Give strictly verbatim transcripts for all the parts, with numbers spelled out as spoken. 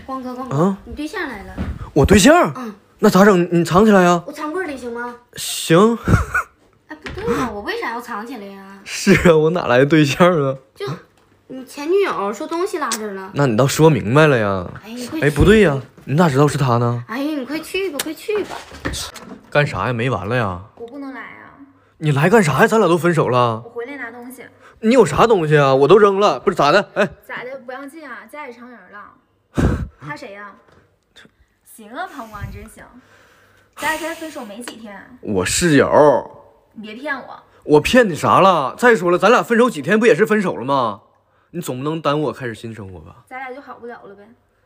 光哥，光哥， 啊， 你对象来了。 我对象？ 嗯， 那咋整？你藏起来呀？ 我藏柜里行吗？ 行。 哎，不对呀，我为啥要藏起来呀？ 是啊，我哪来的对象啊？ 就你前女友说东西落这儿了。 那你倒说明白了呀。 哎，你快哎，不对呀，你咋知道是他呢？ 哎呀，你快去吧，快去吧。 干啥呀？没完了呀？ 我不能来啊！ 你来干啥呀？咱俩都分手了。 我回来拿东西。 你有啥东西啊？我都扔了，不是咋的？哎， 咋的？不让进啊？家里藏人了。他谁呀、啊？行啊，庞光，你真行。咱俩才分手没几天。 我室友。 你别骗我。 我骗你啥了？再说了，咱俩分手几天不也是分手了吗？你总不能耽误我开始新生活吧？ 咱俩就好不了了呗。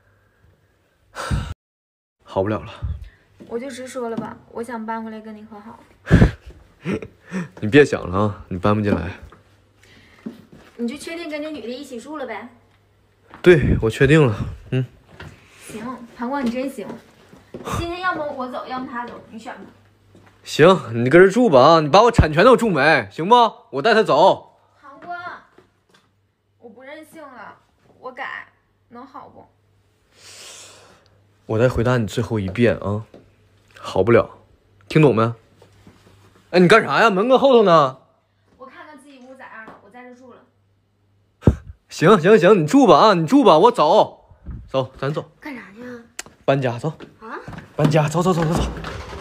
好不了了。 我就直说了吧，我想搬回来跟你和好。 你别想了啊，你搬不进来。 你就确定跟这女的一起住了呗？ 对，我确定了。嗯。 行，庞光你真行。今天要么我走，要么他走，你选吧。 行，你搁这住吧啊！你把我产权都住没，行不？我带他走。 庞光，我不任性了，我改，能好不？ 我再回答你最后一遍啊，好不了，听懂没？哎，你干啥呀？门搁后头呢。 我看看自己屋咋样了，我在这住了。 行行行，你住吧啊，你住吧，我走，走，咱走。 干啥去啊？ 搬家，走。 啊？ 搬家，走走走走走。